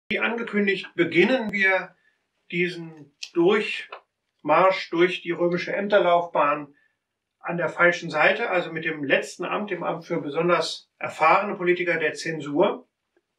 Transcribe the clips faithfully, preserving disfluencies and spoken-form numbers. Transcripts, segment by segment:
Wie angekündigt, beginnen wir diesen Durchmarsch durch die römische Ämterlaufbahn an der falschen Seite, also mit dem letzten Amt, dem Amt für besonders erfahrene Politiker, der Zensur.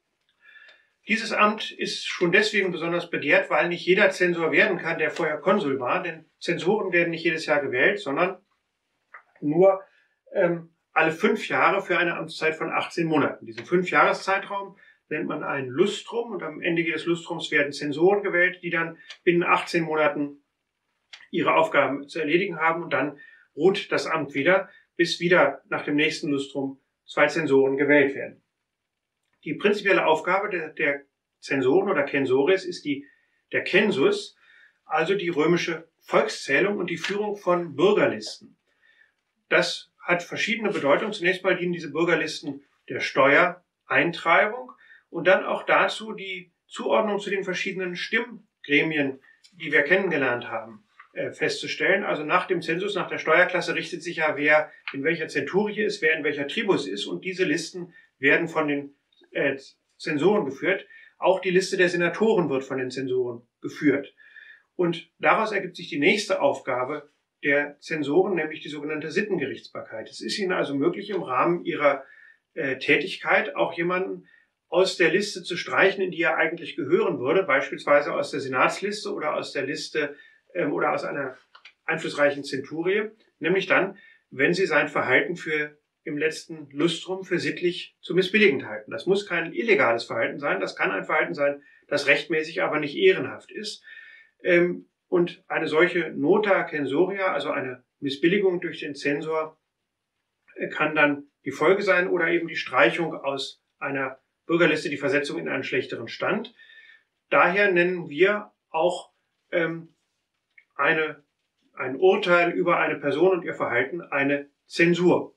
Dieses Amt ist schon deswegen besonders begehrt, weil nicht jeder Zensor werden kann, der vorher Konsul war, denn Zensoren werden nicht jedes Jahr gewählt, sondern nur ähm, alle fünf Jahre für eine Amtszeit von achtzehn Monaten. Diesen Fünfjahreszeitraum nennt man ein Lustrum und am Ende jedes Lustrums werden Zensoren gewählt, die dann binnen achtzehn Monaten ihre Aufgaben zu erledigen haben und dann ruht das Amt wieder, bis wieder nach dem nächsten Lustrum zwei Zensoren gewählt werden. Die prinzipielle Aufgabe der, der Zensoren oder Censores ist die, der Census, also die römische Volkszählung und die Führung von Bürgerlisten. Das hat verschiedene Bedeutungen. Zunächst mal dienen diese Bürgerlisten der Steuereintreibung und dann auch dazu, die Zuordnung zu den verschiedenen Stimmgremien, die wir kennengelernt haben, äh, festzustellen. Also nach dem Zensus, nach der Steuerklasse richtet sich ja, wer in welcher Zenturie ist, wer in welcher Tribus ist, und diese Listen werden von den äh, Zensoren geführt. Auch die Liste der Senatoren wird von den Zensoren geführt. Und daraus ergibt sich die nächste Aufgabe der Zensoren, nämlich die sogenannte Sittengerichtsbarkeit. Es ist ihnen also möglich, im Rahmen ihrer äh, Tätigkeit auch jemanden aus der Liste zu streichen, in die er eigentlich gehören würde, beispielsweise aus der Senatsliste oder aus der Liste ähm, oder aus einer einflussreichen Zenturie, nämlich dann, wenn sie sein Verhalten für im letzten Lustrum für sittlich zu missbilligend halten. Das muss kein illegales Verhalten sein, das kann ein Verhalten sein, das rechtmäßig, aber nicht ehrenhaft ist. Ähm, und eine solche Nota censoria, also eine Missbilligung durch den Zensor, kann dann die Folge sein oder eben die Streichung aus einer Bürgerliste, die Versetzung in einen schlechteren Stand. Daher nennen wir auch ähm, eine, ein Urteil über eine Person und ihr Verhalten eine Zensur.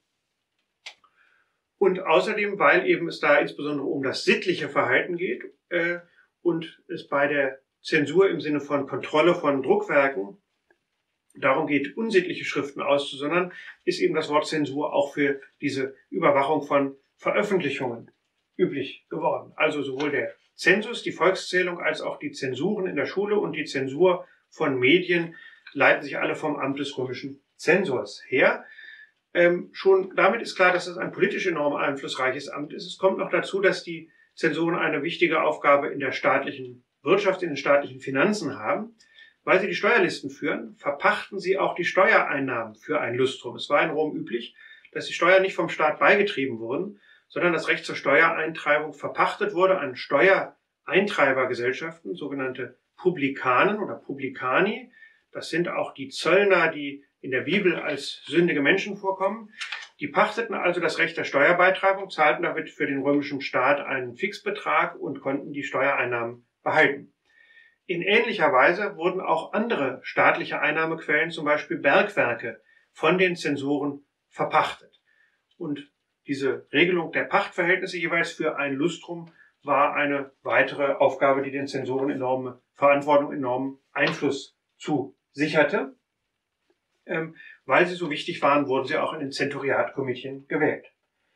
Und außerdem, weil eben es da insbesondere um das sittliche Verhalten geht äh, und es bei der Zensur im Sinne von Kontrolle von Druckwerken darum geht, unsittliche Schriften auszusondern, ist eben das Wort Zensur auch für diese Überwachung von Veröffentlichungen üblich geworden. Also sowohl der Zensus, die Volkszählung, als auch die Zensuren in der Schule und die Zensur von Medien leiten sich alle vom Amt des römischen Zensors her. Ähm, schon damit ist klar, dass es ein politisch enorm einflussreiches Amt ist. Es kommt noch dazu, dass die Zensoren eine wichtige Aufgabe in der staatlichen Wirtschaft, in den staatlichen Finanzen haben. Weil sie die Steuerlisten führen, verpachten sie auch die Steuereinnahmen für ein Lustrum. Es war in Rom üblich, dass die Steuern nicht vom Staat beigetrieben wurden, sondern das Recht zur Steuereintreibung verpachtet wurde an Steuereintreibergesellschaften, sogenannte Publikanen oder Publicani. Das sind auch die Zöllner, die in der Bibel als sündige Menschen vorkommen. Die pachteten also das Recht der Steuerbeitreibung, zahlten damit für den römischen Staat einen Fixbetrag und konnten die Steuereinnahmen behalten. In ähnlicher Weise wurden auch andere staatliche Einnahmequellen, zum Beispiel Bergwerke, von den Zensoren verpachtet. Und diese Regelung der Pachtverhältnisse jeweils für ein Lustrum war eine weitere Aufgabe, die den Zensoren enorme Verantwortung, enormen Einfluss zusicherte. Ähm, weil sie so wichtig waren, wurden sie auch in den Zenturiatkomitien gewählt.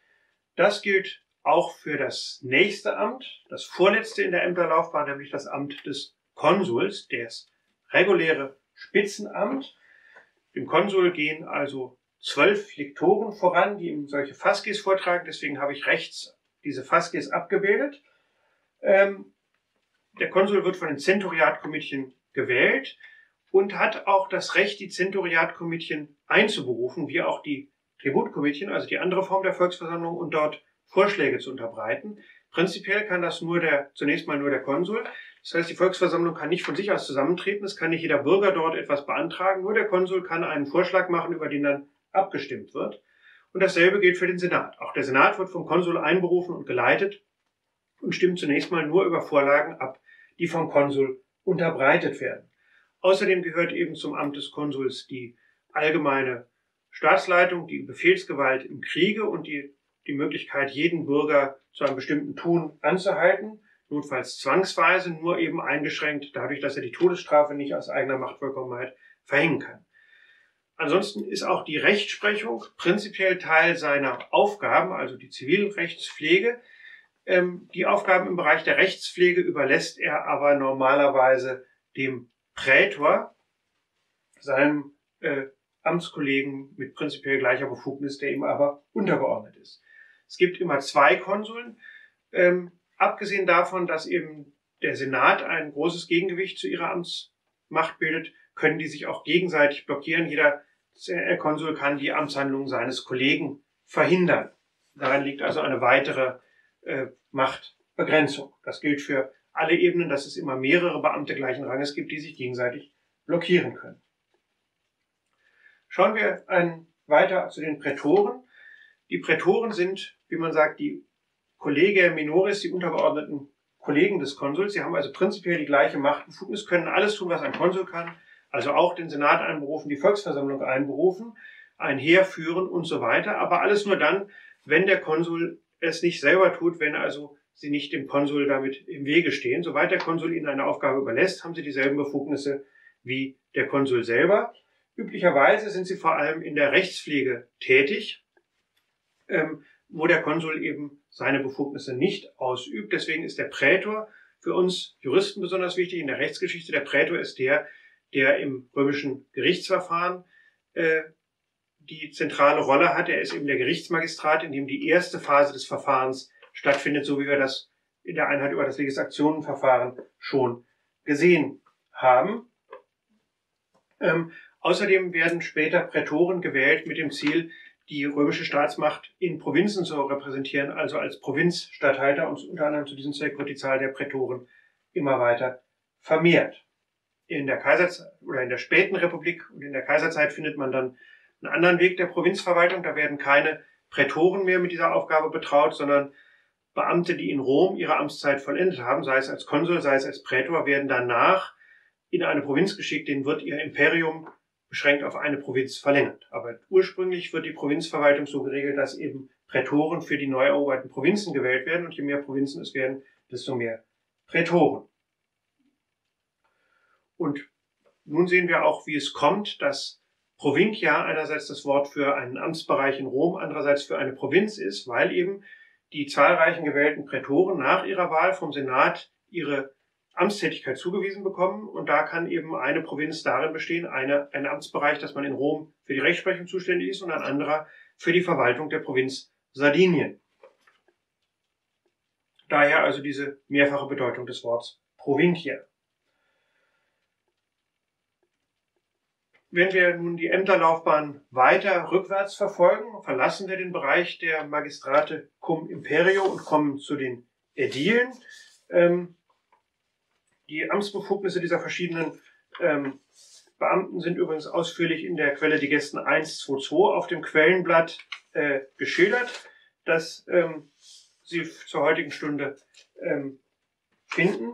Das gilt auch für das nächste Amt, das vorletzte in der Ämterlaufbahn, nämlich das Amt des Konsuls, das reguläre Spitzenamt. Dem Konsul gehen also zwölf Liktoren voran, die ihm solche Fasces vortragen. Deswegen habe ich rechts diese Fasces abgebildet. Ähm, der Konsul wird von den Zenturiatkomitien gewählt und hat auch das Recht, die Zenturiatkomitien einzuberufen, wie auch die Tributkomitien, also die andere Form der Volksversammlung, und dort Vorschläge zu unterbreiten. Prinzipiell kann das nur der, zunächst mal nur der Konsul. Das heißt, die Volksversammlung kann nicht von sich aus zusammentreten, es kann nicht jeder Bürger dort etwas beantragen, nur der Konsul kann einen Vorschlag machen, über den dann abgestimmt wird. Und dasselbe gilt für den Senat. Auch der Senat wird vom Konsul einberufen und geleitet und stimmt zunächst mal nur über Vorlagen ab, die vom Konsul unterbreitet werden. Außerdem gehört eben zum Amt des Konsuls die allgemeine Staatsleitung, die Befehlsgewalt im Kriege und die, die Möglichkeit, jeden Bürger zu einem bestimmten Tun anzuhalten, notfalls zwangsweise, nur eben eingeschränkt dadurch, dass er die Todesstrafe nicht aus eigener Machtvollkommenheit verhängen kann. Ansonsten ist auch die Rechtsprechung prinzipiell Teil seiner Aufgaben, also die Zivilrechtspflege. Ähm, die Aufgaben im Bereich der Rechtspflege überlässt er aber normalerweise dem Prätor, seinem äh, Amtskollegen mit prinzipiell gleicher Befugnis, der ihm aber untergeordnet ist. Es gibt immer zwei Konsuln, ähm, abgesehen davon, dass eben der Senat ein großes Gegengewicht zu ihrer Amtsmacht bildet, können die sich auch gegenseitig blockieren. Jeder Konsul kann die Amtshandlungen seines Kollegen verhindern. Daran liegt also eine weitere äh, Machtbegrenzung. Das gilt für alle Ebenen, dass es immer mehrere Beamte gleichen Ranges gibt, die sich gegenseitig blockieren können. Schauen wir ein, weiter zu den Prätoren. Die Prätoren sind, wie man sagt, die Collegia minoris, die untergeordneten Kollegen des Konsuls. Sie haben also prinzipiell die gleiche Machtbefugnis, können alles tun, was ein Konsul kann, also auch den Senat einberufen, die Volksversammlung einberufen, ein Heer führen und so weiter, aber alles nur dann, wenn der Konsul es nicht selber tut, wenn also sie nicht dem Konsul damit im Wege stehen. Soweit der Konsul ihnen eine Aufgabe überlässt, haben sie dieselben Befugnisse wie der Konsul selber. Üblicherweise sind sie vor allem in der Rechtspflege tätig, ähm, wo der Konsul eben seine Befugnisse nicht ausübt. Deswegen ist der Prätor für uns Juristen besonders wichtig in der Rechtsgeschichte. Der Prätor ist der, der im römischen Gerichtsverfahren äh, die zentrale Rolle hat. Er ist eben der Gerichtsmagistrat, in dem die erste Phase des Verfahrens stattfindet, so wie wir das in der Einheit über das Legisaktionenverfahren schon gesehen haben. Ähm, außerdem werden später Prätoren gewählt mit dem Ziel, die römische Staatsmacht in Provinzen zu repräsentieren, also als Provinzstatthalter, und unter anderem zu diesem Zweck wird die Zahl der Prätoren immer weiter vermehrt. In der Kaiserzeit oder in der späten Republik und in der Kaiserzeit findet man dann einen anderen Weg der Provinzverwaltung. Da werden keine Prätoren mehr mit dieser Aufgabe betraut, sondern Beamte, die in Rom ihre Amtszeit vollendet haben, sei es als Konsul, sei es als Prätor, werden danach in eine Provinz geschickt, denen wird ihr Imperium beschränkt auf eine Provinz verlängert. Aber ursprünglich wird die Provinzverwaltung so geregelt, dass eben Prätoren für die neu eroberten Provinzen gewählt werden, und je mehr Provinzen es werden, desto mehr Prätoren. Und nun sehen wir auch, wie es kommt, dass Provincia einerseits das Wort für einen Amtsbereich in Rom, andererseits für eine Provinz ist, weil eben die zahlreichen gewählten Prätoren nach ihrer Wahl vom Senat ihre Amtstätigkeit zugewiesen bekommen, und da kann eben eine Provinz darin bestehen, eine, ein Amtsbereich, dass man in Rom für die Rechtsprechung zuständig ist und ein anderer für die Verwaltung der Provinz Sardinien. Daher also diese mehrfache Bedeutung des Wortes Provincia. Wenn wir nun die Ämterlaufbahn weiter rückwärts verfolgen, verlassen wir den Bereich der Magistrate cum imperio und kommen zu den Ädilen. Ähm, die Amtsbefugnisse dieser verschiedenen ähm, Beamten sind übrigens ausführlich in der Quelle Digesten eins zwei zwei auf dem Quellenblatt äh, geschildert, das ähm, Sie zur heutigen Stunde ähm, finden.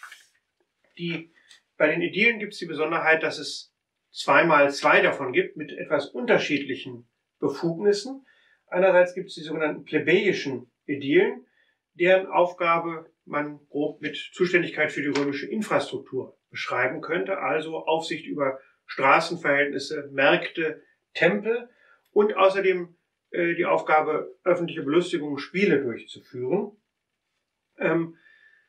Die, bei den Ädilen gibt es die Besonderheit, dass es zweimal zwei davon gibt mit etwas unterschiedlichen Befugnissen. Einerseits gibt es die sogenannten plebejischen Ädilen, deren Aufgabe man grob mit Zuständigkeit für die römische Infrastruktur beschreiben könnte, also Aufsicht über Straßenverhältnisse, Märkte, Tempel und außerdem äh, die Aufgabe, öffentliche Belustigung, Spiele durchzuführen. Ähm,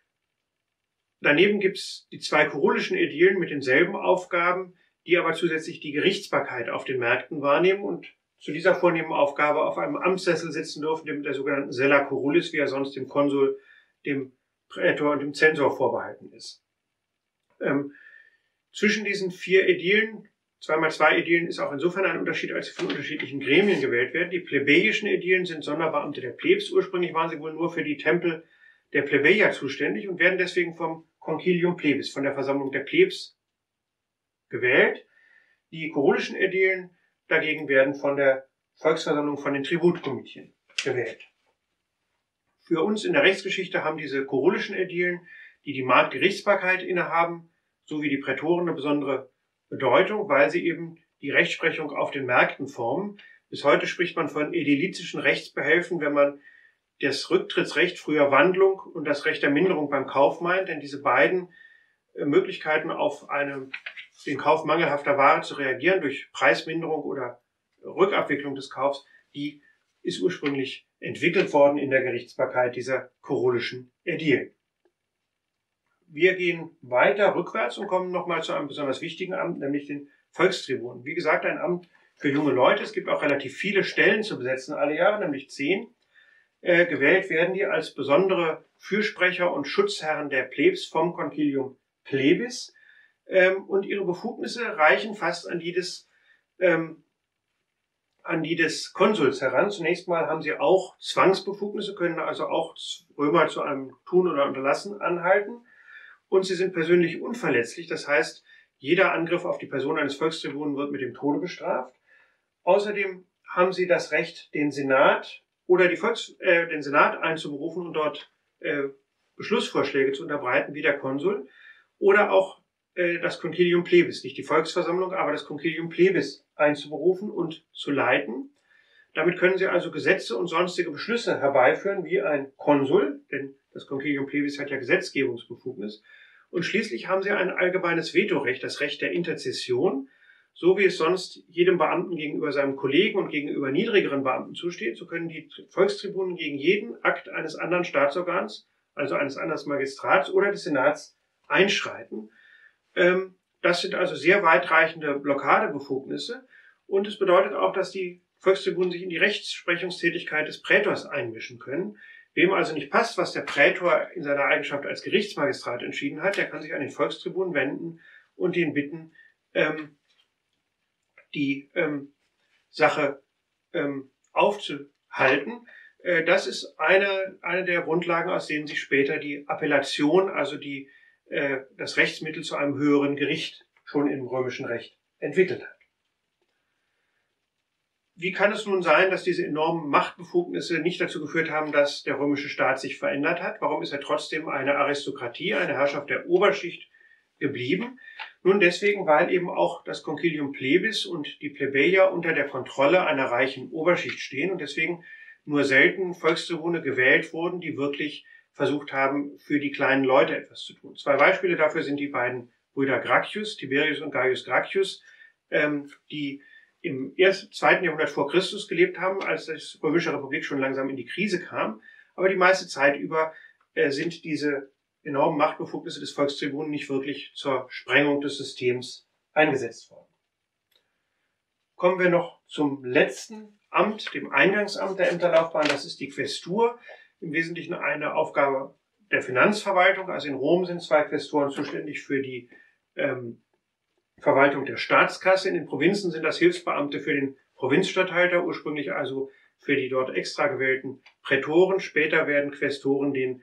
daneben gibt es die zwei kurulischen Ädilen mit denselben Aufgaben, die aber zusätzlich die Gerichtsbarkeit auf den Märkten wahrnehmen und zu dieser vornehmen Aufgabe auf einem Amtssessel sitzen dürfen, dem der sogenannten Sella Curulis, wie er sonst dem Konsul, dem Prätor und dem Zensor vorbehalten ist. Ähm, zwischen diesen vier Ädilen, zweimal zwei Ädilen, ist auch insofern ein Unterschied, als sie von unterschiedlichen Gremien gewählt werden. Die plebejischen Ädilen sind Sonderbeamte der Plebs. Ursprünglich waren sie wohl nur für die Tempel der Plebejer zuständig und werden deswegen vom Concilium Plebis, von der Versammlung der Plebs, gewählt. Die kurulischen Ädilen dagegen werden von der Volksversammlung, von den Tributkomitien gewählt. Für uns in der Rechtsgeschichte haben diese kurulischen Ädilen, die die Marktgerichtsbarkeit innehaben, sowie die Prätoren eine besondere Bedeutung, weil sie eben die Rechtsprechung auf den Märkten formen. Bis heute spricht man von ädilizischen Rechtsbehelfen, wenn man das Rücktrittsrecht, früher Wandlung, und das Recht der Minderung beim Kauf meint, denn diese beiden Möglichkeiten, auf eine, den Kauf mangelhafter Ware zu reagieren durch Preisminderung oder Rückabwicklung des Kaufs, die ist ursprünglich entwickelt worden in der Gerichtsbarkeit dieser kurulischen Ädilen. Wir gehen weiter rückwärts und kommen nochmal zu einem besonders wichtigen Amt, nämlich den Volkstribun. Wie gesagt, ein Amt für junge Leute. Es gibt auch relativ viele Stellen zu besetzen alle Jahre, nämlich zehn. Äh, gewählt werden die als besondere Fürsprecher und Schutzherren der Plebs vom Concilium Plebis. Ähm, und ihre Befugnisse reichen fast an die des, ähm, an die des Konsuls heran. Zunächst mal haben sie auch Zwangsbefugnisse, können also auch Römer zu einem Tun oder Unterlassen anhalten. Und sie sind persönlich unverletzlich. Das heißt, jeder Angriff auf die Person eines Volkstribunen wird mit dem Tode bestraft. Außerdem haben sie das Recht, den Senat oder die Volks, äh, den Senat einzuberufen und dort äh, Beschlussvorschläge zu unterbreiten, wie der Konsul, oder auch äh, das Concilium Plebis, nicht die Volksversammlung, aber das Concilium Plebis einzuberufen und zu leiten. Damit können sie also Gesetze und sonstige Beschlüsse herbeiführen, wie ein Konsul, denn das Concilium Plebis hat ja Gesetzgebungsbefugnis. Und schließlich haben sie ein allgemeines Vetorecht, das Recht der Interzession. So wie es sonst jedem Beamten gegenüber seinem Kollegen und gegenüber niedrigeren Beamten zusteht, so können die Volkstribunen gegen jeden Akt eines anderen Staatsorgans, also eines anderen Magistrats oder des Senats, einschreiten. Das sind also sehr weitreichende Blockadebefugnisse. Und es bedeutet auch, dass die Volkstribunen sich in die Rechtsprechungstätigkeit des Prätors einmischen können. Wem also nicht passt, was der Prätor in seiner Eigenschaft als Gerichtsmagistrat entschieden hat, der kann sich an den Volkstribun wenden und ihn bitten, ähm, die ähm, Sache ähm, aufzuhalten. Äh, das ist eine, eine der Grundlagen, aus denen sich später die Appellation, also die, äh, das Rechtsmittel zu einem höheren Gericht schon im römischen Recht entwickelt hat. Wie kann es nun sein, dass diese enormen Machtbefugnisse nicht dazu geführt haben, dass der römische Staat sich verändert hat? Warum ist er trotzdem eine Aristokratie, eine Herrschaft der Oberschicht geblieben? Nun deswegen, weil eben auch das Concilium Plebis und die Plebejer unter der Kontrolle einer reichen Oberschicht stehen und deswegen nur selten Volkstribune gewählt wurden, die wirklich versucht haben, für die kleinen Leute etwas zu tun. Zwei Beispiele dafür sind die beiden Brüder Gracchus, Tiberius und Gaius Gracchus, ähm, die im ersten, zweiten Jahrhundert vor Christus gelebt haben, als die Römische Republik schon langsam in die Krise kam. Aber die meiste Zeit über äh, sind diese enormen Machtbefugnisse des Volkstribunen nicht wirklich zur Sprengung des Systems eingesetzt worden. Kommen wir noch zum letzten Amt, dem Eingangsamt der Ämterlaufbahn. Das ist die Quästur, im Wesentlichen eine Aufgabe der Finanzverwaltung. Also in Rom sind zwei Quästoren zuständig für die ähm, Verwaltung der Staatskasse. In den Provinzen sind das Hilfsbeamte für den Provinzstatthalter, ursprünglich also für die dort extra gewählten Prätoren. Später werden Quästoren den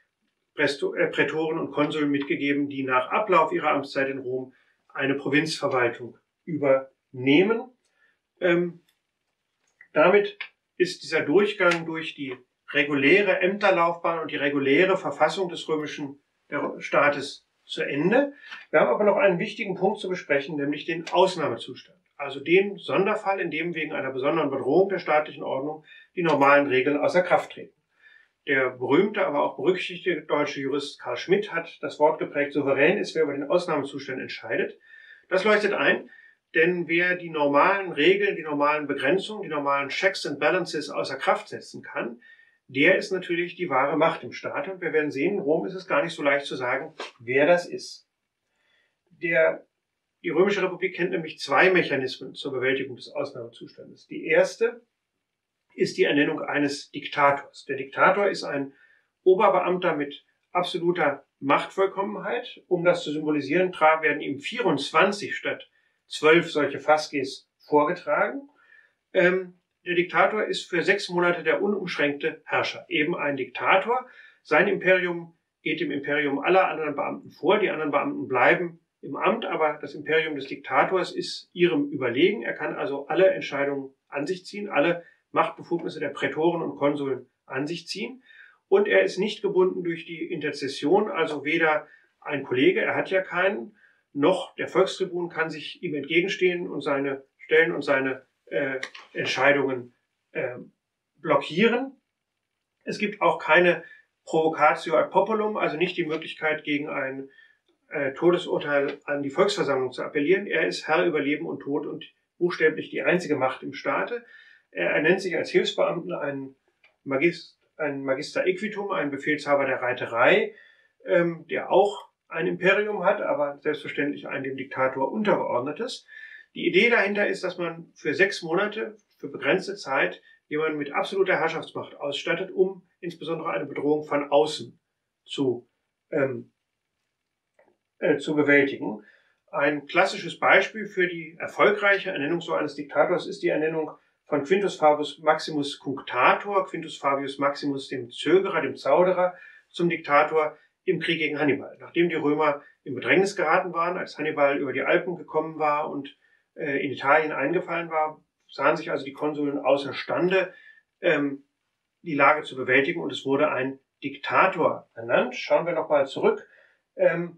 Prätoren und Konsuln mitgegeben, die nach Ablauf ihrer Amtszeit in Rom eine Provinzverwaltung übernehmen. Ähm, damit ist dieser Durchgang durch die reguläre Ämterlaufbahn und die reguläre Verfassung des römischen Staates zu Ende. Wir haben aber noch einen wichtigen Punkt zu besprechen, nämlich den Ausnahmezustand. Also den Sonderfall, in dem wegen einer besonderen Bedrohung der staatlichen Ordnung die normalen Regeln außer Kraft treten. Der berühmte, aber auch berüchtigte deutsche Jurist Carl Schmitt hat das Wort geprägt, souverän ist, wer über den Ausnahmezustand entscheidet. Das leuchtet ein, denn wer die normalen Regeln, die normalen Begrenzungen, die normalen Checks and Balances außer Kraft setzen kann, der ist natürlich die wahre Macht im Staat. Und wir werden sehen, in Rom ist es gar nicht so leicht zu sagen, wer das ist. Der, die Römische Republik kennt nämlich zwei Mechanismen zur Bewältigung des Ausnahmezustandes. Die erste ist die Ernennung eines Diktators. Der Diktator ist ein Oberbeamter mit absoluter Machtvollkommenheit. Um das zu symbolisieren, werden ihm vierundzwanzig statt zwölf solche Fasces vorgetragen. Ähm, Der Diktator ist für sechs Monate der unumschränkte Herrscher. Eben ein Diktator. Sein Imperium geht dem Imperium aller anderen Beamten vor. Die anderen Beamten bleiben im Amt, aber das Imperium des Diktators ist ihrem überlegen. Er kann also alle Entscheidungen an sich ziehen, alle Machtbefugnisse der Prätoren und Konsuln an sich ziehen. Und er ist nicht gebunden durch die Interzession, also weder ein Kollege, er hat ja keinen, noch der Volkstribun kann sich ihm entgegenstehen und seine stellen und seine Äh, Entscheidungen äh, blockieren. Es gibt auch keine Provocatio ad populum, also nicht die Möglichkeit, gegen ein äh, Todesurteil an die Volksversammlung zu appellieren. Er ist Herr über Leben und Tod und buchstäblich die einzige Macht im Staate. Er ernennt sich als Hilfsbeamten einen Magist, ein Magister Equitum, ein Befehlshaber der Reiterei, ähm, der auch ein Imperium hat, aber selbstverständlich ein dem Diktator untergeordnetes. Die Idee dahinter ist, dass man für sechs Monate, für begrenzte Zeit, jemanden mit absoluter Herrschaftsmacht ausstattet, um insbesondere eine Bedrohung von außen zu, ähm, äh, zu bewältigen. Ein klassisches Beispiel für die erfolgreiche Ernennung so eines Diktators ist die Ernennung von Quintus Fabius Maximus Cunctator, Quintus Fabius Maximus dem Zögerer, dem Zauderer, zum Diktator im Krieg gegen Hannibal. Nachdem die Römer in Bedrängnis geraten waren, als Hannibal über die Alpen gekommen war und äh, in Italien eingefallen war, sahen sich also die Konsuln außerstande, ähm, die Lage zu bewältigen, und es wurde ein Diktator ernannt. Schauen wir nochmal zurück. Ähm,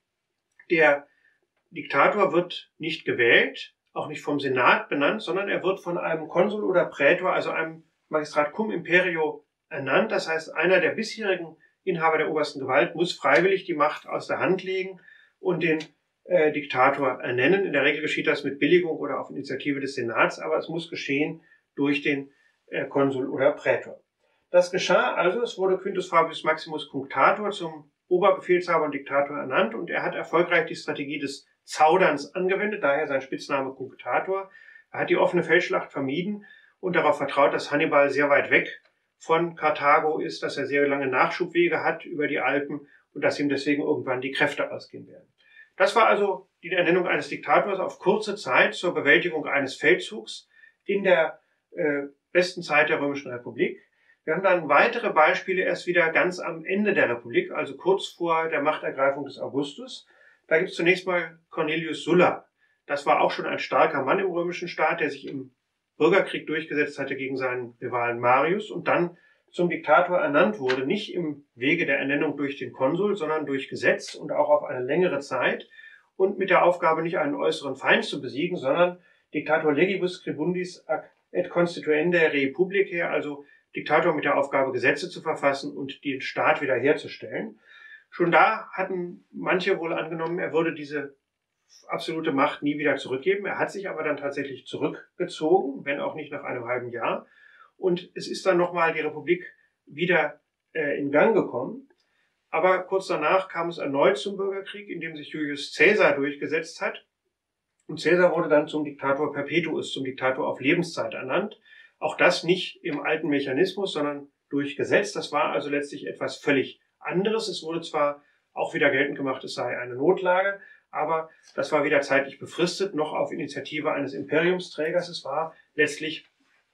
der Diktator wird nicht gewählt, auch nicht vom Senat benannt, sondern er wird von einem Konsul oder Prätor, also einem Magistrat cum imperio, ernannt. Das heißt, einer der bisherigen Inhaber der obersten Gewalt muss freiwillig die Macht aus der Hand legen und den äh, Diktator ernennen. In der Regel geschieht das mit Billigung oder auf Initiative des Senats, aber es muss geschehen durch den äh, Konsul oder Prätor. Das geschah also, es wurde Quintus Fabius Maximus Cunctator zum Oberbefehlshaber und Diktator ernannt, und er hat erfolgreich die Strategie des Zauderns angewendet, daher sein Spitzname Cunctator. Er hat die offene Feldschlacht vermieden und darauf vertraut, dass Hannibal sehr weit weg von Karthago ist, dass er sehr lange Nachschubwege hat über die Alpen und dass ihm deswegen irgendwann die Kräfte ausgehen werden. Das war also die Ernennung eines Diktators auf kurze Zeit zur Bewältigung eines Feldzugs in der äh, besten Zeit der Römischen Republik. Wir haben dann weitere Beispiele erst wieder ganz am Ende der Republik, also kurz vor der Machtergreifung des Augustus. Da gibt es zunächst mal Cornelius Sulla. Das war auch schon ein starker Mann im römischen Staat, der sich im Bürgerkrieg durchgesetzt hatte gegen seinen Rivalen Marius und dann zum Diktator ernannt wurde, nicht im Wege der Ernennung durch den Konsul, sondern durch Gesetz und auch auf eine längere Zeit und mit der Aufgabe, nicht einen äußeren Feind zu besiegen, sondern Dictator legibus scribundis ac et constituende rei publicae, also Diktator mit der Aufgabe, Gesetze zu verfassen und den Staat wiederherzustellen. Schon da hatten manche wohl angenommen, er würde diese absolute Macht nie wieder zurückgeben. Er hat sich aber dann tatsächlich zurückgezogen, wenn auch nicht nach einem halben Jahr. Und es ist dann nochmal die Republik wieder äh, in Gang gekommen. Aber kurz danach kam es erneut zum Bürgerkrieg, in dem sich Julius Caesar durchgesetzt hat. Und Caesar wurde dann zum Diktator Perpetuus, zum Diktator auf Lebenszeit ernannt. Auch das nicht im alten Mechanismus, sondern durch Gesetz. Das war also letztlich etwas völlig anderes. Es wurde zwar auch wieder geltend gemacht, es sei eine Notlage, aber das war weder zeitlich befristet noch auf Initiative eines Imperiumsträgers. Es war letztlich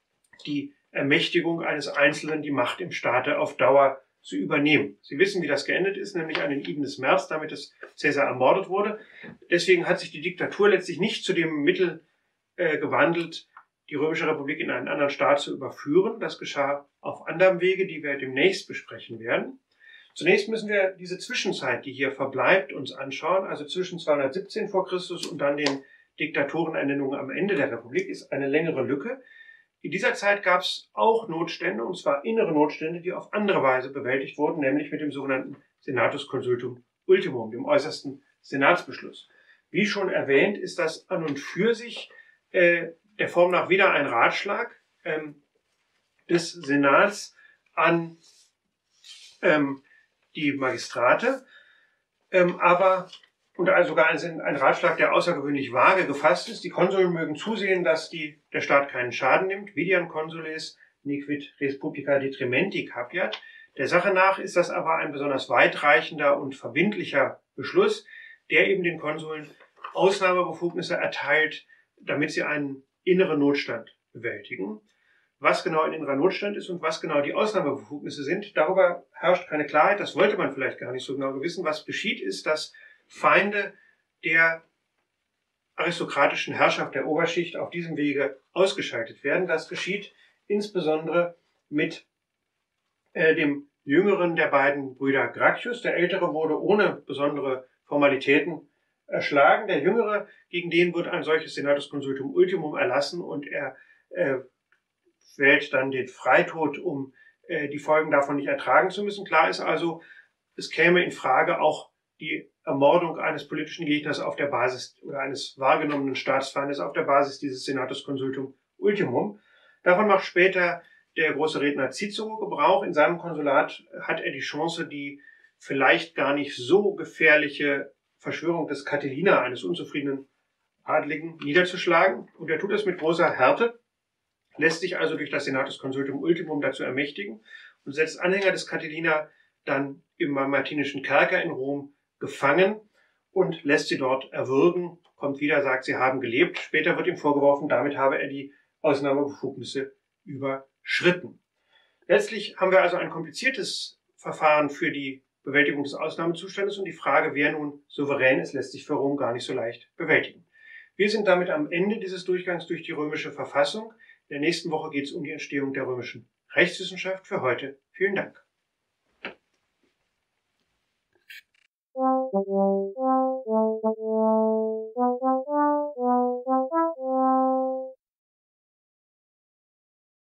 die Ermächtigung eines Einzelnen, die Macht im Staate auf Dauer zu übernehmen. Sie wissen, wie das geendet ist, nämlich an den Iden des März, damit es Caesar ermordet wurde. Deswegen hat sich die Diktatur letztlich nicht zu dem Mittel äh, gewandelt, die Römische Republik in einen anderen Staat zu überführen. Das geschah auf anderem Wege, die wir demnächst besprechen werden. Zunächst müssen wir diese Zwischenzeit, die hier verbleibt, uns anschauen. Also zwischen zweihundertsiebzehn vor Christus und dann den Diktatorenernennungen am Ende der Republik ist eine längere Lücke. In dieser Zeit gab es auch Notstände, und zwar innere Notstände, die auf andere Weise bewältigt wurden, nämlich mit dem sogenannten Senatus Consultum Ultimum, dem äußersten Senatsbeschluss. Wie schon erwähnt, ist das an und für sich äh, der Form nach wieder ein Ratschlag ähm, des Senats an ähm, die Magistrate, ähm, aber und also sogar ein, ein Ratschlag, der außergewöhnlich vage gefasst ist. Die Konsuln mögen zusehen, dass die, der Staat keinen Schaden nimmt. Vidiam consules nequit res publica detrimenti capiat. Der Sache nach ist das aber ein besonders weitreichender und verbindlicher Beschluss, der eben den Konsuln Ausnahmebefugnisse erteilt, damit sie einen inneren Notstand bewältigen. Was genau ein innerer Notstand ist und was genau die Ausnahmebefugnisse sind, darüber herrscht keine Klarheit. Das wollte man vielleicht gar nicht so genau wissen. Was geschieht, ist, dass Feinde der aristokratischen Herrschaft der Oberschicht auf diesem Wege ausgeschaltet werden. Das geschieht insbesondere mit äh, dem jüngeren der beiden Brüder Gracchus. Der ältere wurde ohne besondere Formalitäten erschlagen. Der jüngere, gegen den wird ein solches Senatus Consultum Ultimum erlassen und er äh, wählt dann den Freitod, um äh, die Folgen davon nicht ertragen zu müssen. Klar ist also, es käme in Frage auch die Ermordung eines politischen Gegners auf der Basis oder eines wahrgenommenen Staatsfeindes auf der Basis dieses Senatus Consultum Ultimum. Davon macht später der große Redner Cicero Gebrauch. In seinem Konsulat hat er die Chance, die vielleicht gar nicht so gefährliche Verschwörung des Catilina, eines unzufriedenen Adligen, niederzuschlagen. Und er tut es mit großer Härte, lässt sich also durch das Senatus Consultum Ultimum dazu ermächtigen und setzt Anhänger des Catilina dann im Martinischen Kerker in Rom gefangen und lässt sie dort erwürgen, kommt wieder, sagt, sie haben gelebt. Später wird ihm vorgeworfen, damit habe er die Ausnahmebefugnisse überschritten. Letztlich haben wir also ein kompliziertes Verfahren für die Bewältigung des Ausnahmezustandes und die Frage, wer nun souverän ist, lässt sich für Rom gar nicht so leicht bewältigen. Wir sind damit am Ende dieses Durchgangs durch die römische Verfassung. In der nächsten Woche geht es um die Entstehung der römischen Rechtswissenschaft. Für heute vielen Dank.